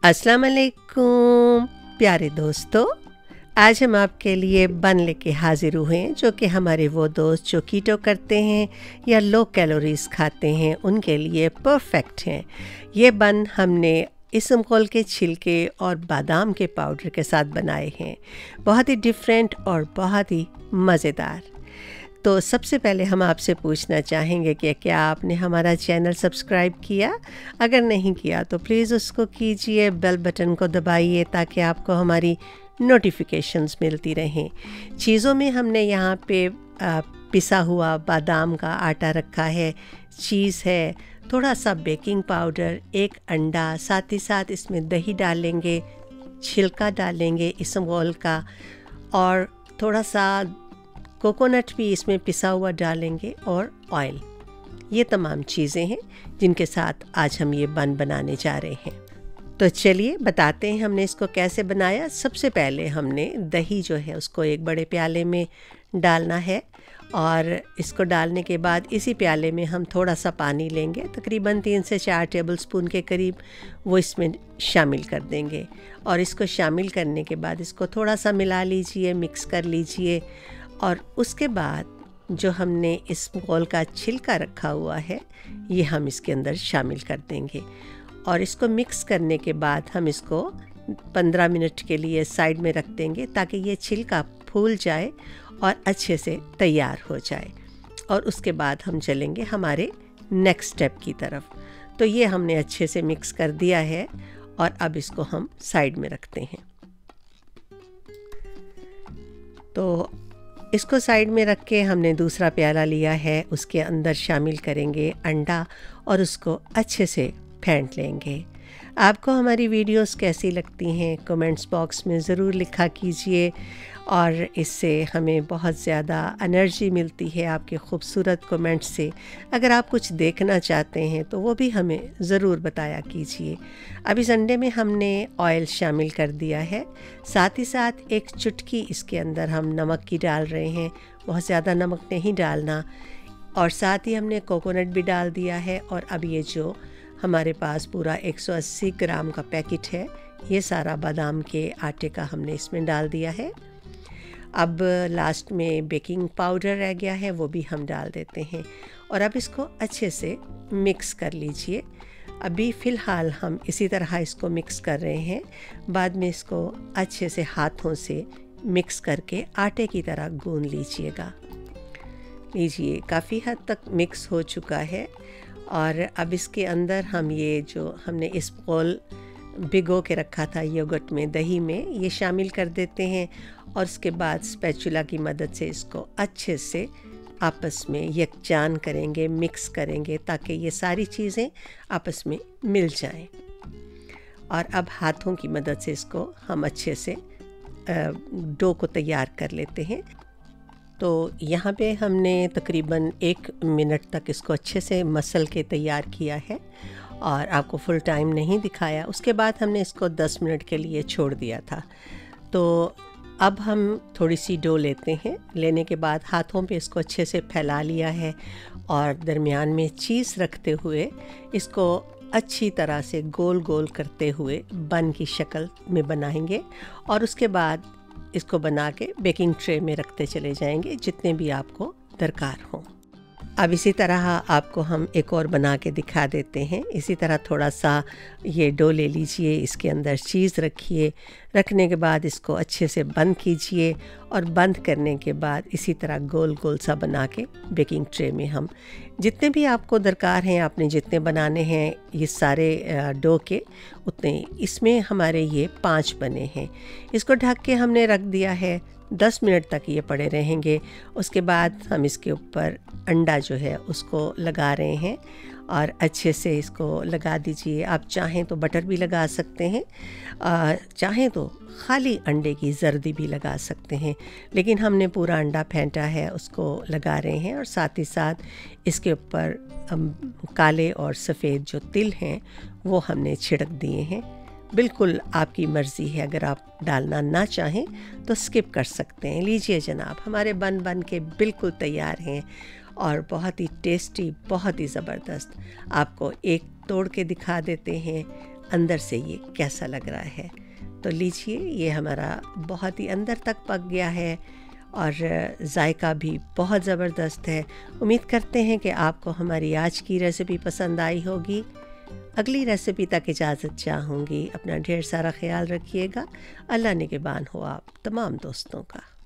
अस्सलाम वालेकुम प्यारे दोस्तों, आज हम आपके लिए बन लेके हाजिर हुए हैं जो कि हमारे वो दोस्त जो कीटो करते हैं या लो कैलोरीज खाते हैं उनके लिए परफेक्ट हैं। ये बन हमने इसमकोल के छिलके और बादाम के पाउडर के साथ बनाए हैं। बहुत ही डिफरेंट और बहुत ही मज़ेदार। तो सबसे पहले हम आपसे पूछना चाहेंगे कि क्या आपने हमारा चैनल सब्सक्राइब किया? अगर नहीं किया तो प्लीज़ उसको कीजिए, बेल बटन को दबाइए ताकि आपको हमारी नोटिफिकेशंस मिलती रहें। चीज़ों में हमने यहाँ पे पिसा हुआ बादाम का आटा रखा है, चीज़ है, थोड़ा सा बेकिंग पाउडर, एक अंडा, साथ ही साथ इसमें दही डालेंगे, छिलका डालेंगे इसबगोल का, और थोड़ा सा कोकोनट भी इसमें पिसा हुआ डालेंगे और ऑयल। ये तमाम चीज़ें हैं जिनके साथ आज हम ये बन बनाने जा रहे हैं। तो चलिए बताते हैं हमने इसको कैसे बनाया। सबसे पहले हमने दही जो है उसको एक बड़े प्याले में डालना है और इसको डालने के बाद इसी प्याले में हम थोड़ा सा पानी लेंगे, तकरीबन 3 से 4 टेबलस्पून के करीब, वो इसमें शामिल कर देंगे। और इसको शामिल करने के बाद इसको थोड़ा सा मिला लीजिए, मिक्स कर लीजिए। और उसके बाद जो हमने इसबगोल का छिलका रखा हुआ है ये हम इसके अंदर शामिल कर देंगे। और इसको मिक्स करने के बाद हम इसको 15 मिनट के लिए साइड में रख देंगे ताकि ये छिलका फूल जाए और अच्छे से तैयार हो जाए। और उसके बाद हम चलेंगे हमारे नेक्स्ट स्टेप की तरफ। तो ये हमने अच्छे से मिक्स कर दिया है और अब इसको हम साइड में रखते हैं। तो इसको साइड में रख के हमने दूसरा प्याला लिया है, उसके अंदर शामिल करेंगे अंडा और उसको अच्छे से फेंट लेंगे। आपको हमारी वीडियोस कैसी लगती हैं कमेंट्स बॉक्स में ज़रूर लिखा कीजिए, और इससे हमें बहुत ज़्यादा एनर्जी मिलती है आपके ख़ूबसूरत कमेंट्स से। अगर आप कुछ देखना चाहते हैं तो वो भी हमें ज़रूर बताया कीजिए। अब इस अंडे में हमने ऑयल शामिल कर दिया है, साथ ही साथ एक चुटकी इसके अंदर हम नमक की डाल रहे हैं, बहुत ज़्यादा नमक नहीं डालना। और साथ ही हमने कोकोनट भी डाल दिया है। और अब ये जो हमारे पास पूरा 180 ग्राम का पैकेट है, ये सारा बादाम के आटे का हमने इसमें डाल दिया है। अब लास्ट में बेकिंग पाउडर रह गया है, वो भी हम डाल देते हैं। और अब इसको अच्छे से मिक्स कर लीजिए। अभी फ़िलहाल हम इसी तरह इसको मिक्स कर रहे हैं, बाद में इसको अच्छे से हाथों से मिक्स करके आटे की तरह गूंद लीजिएगा। लीजिए, काफ़ी हद तक मिक्स हो चुका है। और अब इसके अंदर हम ये जो हमने इसबगोल भिगो के रखा था योगर्ट में, दही में, ये शामिल कर देते हैं। और उसके बाद स्पैचुला की मदद से इसको अच्छे से आपस में यकजान करेंगे, मिक्स करेंगे ताकि ये सारी चीज़ें आपस में मिल जाएं। और अब हाथों की मदद से इसको हम अच्छे से डो को तैयार कर लेते हैं। तो यहाँ पे हमने तकरीबन 1 मिनट तक इसको अच्छे से मसल के तैयार किया है और आपको फुल टाइम नहीं दिखाया। उसके बाद हमने इसको 10 मिनट के लिए छोड़ दिया था। तो अब हम थोड़ी सी डो लेते हैं। लेने के बाद हाथों पे इसको अच्छे से फैला लिया है और दरमियान में चीज़ रखते हुए इसको अच्छी तरह से गोल गोल करते हुए बन की शक्ल में बनाएंगे। और उसके बाद इसको बना के बेकिंग ट्रे में रखते चले जाएंगे जितने भी आपको दरकार हों। अब इसी तरह आपको हम एक और बना के दिखा देते हैं। इसी तरह थोड़ा सा ये डो ले लीजिए, इसके अंदर चीज़ रखिए, रखने के बाद इसको अच्छे से बंद कीजिए। और बंद करने के बाद इसी तरह गोल गोल सा बना के बेकिंग ट्रे में हम जितने भी आपको दरकार हैं, आपने जितने बनाने हैं ये सारे डो के, उतने इसमें हमारे ये 5 बने हैं। इसको ढक के हमने रख दिया है, 10 मिनट तक ये पड़े रहेंगे। उसके बाद हम इसके ऊपर अंडा जो है उसको लगा रहे हैं और अच्छे से इसको लगा दीजिए। आप चाहें तो बटर भी लगा सकते हैं, चाहें तो खाली अंडे की जर्दी भी लगा सकते हैं, लेकिन हमने पूरा अंडा फेंटा है उसको लगा रहे हैं। और साथ ही साथ इसके ऊपर काले और सफ़ेद जो तिल हैं वो हमने छिड़क दिए हैं। बिल्कुल आपकी मर्ज़ी है, अगर आप डालना ना चाहें तो स्किप कर सकते हैं। लीजिए जनाब, हमारे बन के बिल्कुल तैयार हैं और बहुत ही टेस्टी, बहुत ही ज़बरदस्त। आपको एक तोड़ के दिखा देते हैं। अंदर से ये कैसा लग रहा है। तो लीजिए, ये हमारा बहुत ही अंदर तक पक गया है और जायका भी बहुत ज़बरदस्त है। उम्मीद करते हैं कि आपको हमारी आज की रेसिपी पसंद आई होगी। अगली रेसिपी तक इजाज़त चाहूँगी। अपना ढेर सारा ख्याल रखिएगा। अल्लाह निगहबान हो आप तमाम दोस्तों का।